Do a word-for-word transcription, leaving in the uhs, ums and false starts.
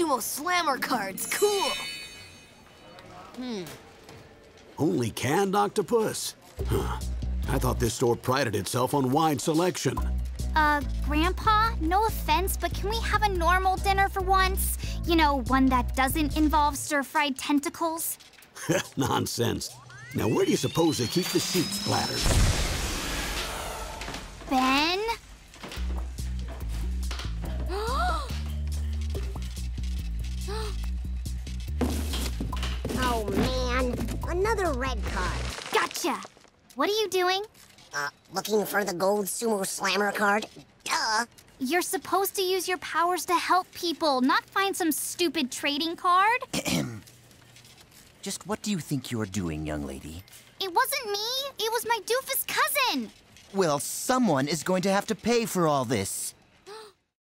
Sumo Slammer cards. Cool. Hmm. Only canned octopus? Huh. I thought this store prided itself on wide selection. Uh, Grandpa, no offense, but can we have a normal dinner for once? You know, one that doesn't involve stir-fried tentacles? Nonsense. Now, where do you suppose they keep the sheets platters? Ben? Oh, man. Another red card. Gotcha! What are you doing? Uh, looking for the gold Sumo Slammer card? Duh. You're supposed to use your powers to help people, not find some stupid trading card. Just what do you think you're doing, young lady? It wasn't me. It was my doofus cousin. Well, someone is going to have to pay for all this.